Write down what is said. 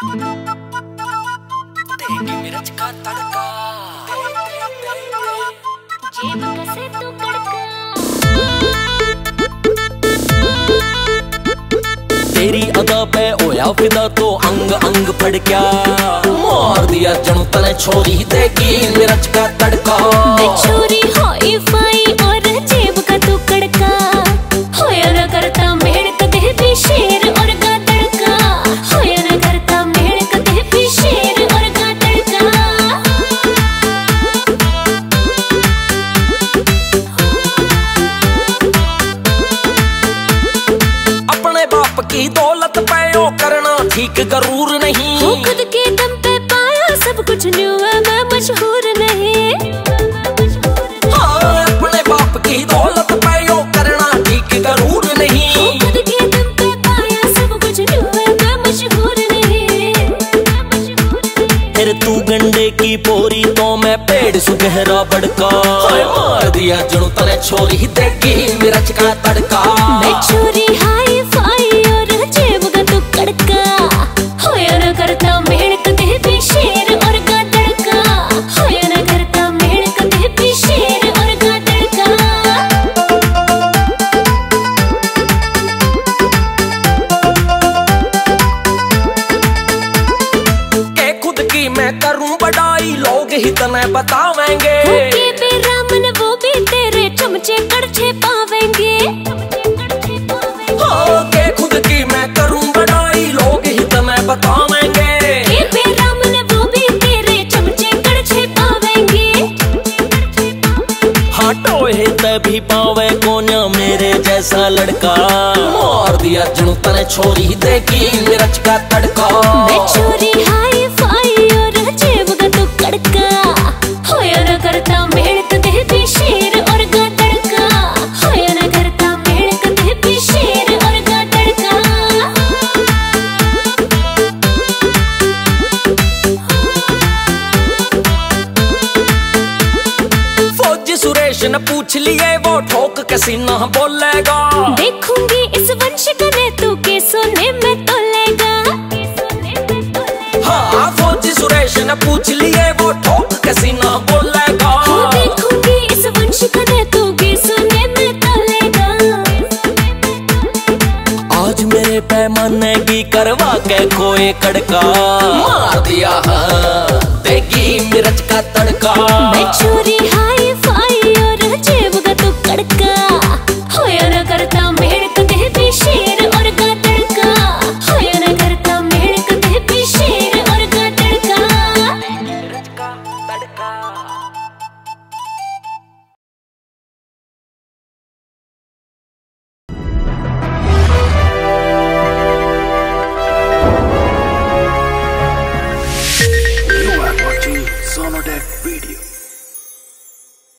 देगी मिर्च का तड़का, जेब कसे तू कड़का। तेरी अदा पे ओया फिदा तो अंग अंग फड़क्या, मार दिया जनू तने छोरी देगी मिर्च का तड़का। छोरी हाई फाई और जेब का तू कड़का, होया न करता मेड़ कदे भी शेर और गा तड़का, होया न करता मेड़ कदे भी शेर और गा तड़का। अपने बाप की दौलत पे ओ करना ठीक जरूर नहीं, खुद के दम पे पाया सब कुछ न्यू है मैं मशहूर नहीं। हाँ, अपने बाप की दौलत पे ओ करना ठीक जरूर नहीं, खुद के दम पे पाया सब कुछ न्यू है मैं मशहूर नहीं। फिर तू गंडे की पोरी तो मैं पेड़ सुगहरा बड़का, मार दिया जनू तने छोरी देगी मिर्च का तड़का। मैं छोरी हाई फाई और जेब का तू कड़का, होया न करता मेड़ कदे भी शेर और गा तड़का, होया न करता मेड़ कदे भी शेर और गा तड़का। के खुद की मैं करूं बड़ाई लोग ही तने बतावेंगे, भूखे बेरामन वो भी तेरे चमचे कड़छे पावेंगे। हाँ, के खुद की मैं करूं बड़ाई लोग ही तने बतावेंगे, के बेरामन वो भी तेरे चमचे कड़छे पावेंगे। हाँ टोहे तभी पावे कोन्या मेरे जैसा लड़का, मार दिया जनू तने छोरी देगी मिर्च का तड़का। मैं छोरी हाई फाई और जेब का तू कड़का, होया न करता मेड़ कदे भी शेर और गा तड़का, होया न करता मेड़ कदे भी शेर और गा तड़का। फौजी सुरेश ने पूछ लिए वो ठोक के सीना बोलेगा, देखूंगी इस वंश कने तू के सोने में तोलेगा। हाँ, फौजी सुरेश ने पूछ लिए वो ठोक के सीना बोलेगा, देखूंगी इस वंश कने तू के सोने में तोलेगा। आज मेरे पैमाने की करवा के कोई कड़का, मार दिया देगी मिर्च का तड़का। मैं छोरी हाई फाई और जेब का तू कड़का, होया न करता मेड़ कदे भी शेर और गा तड़का, होया न करता मेड़ कदे भी शेर और गा तड़का। मिर्च का तड़का।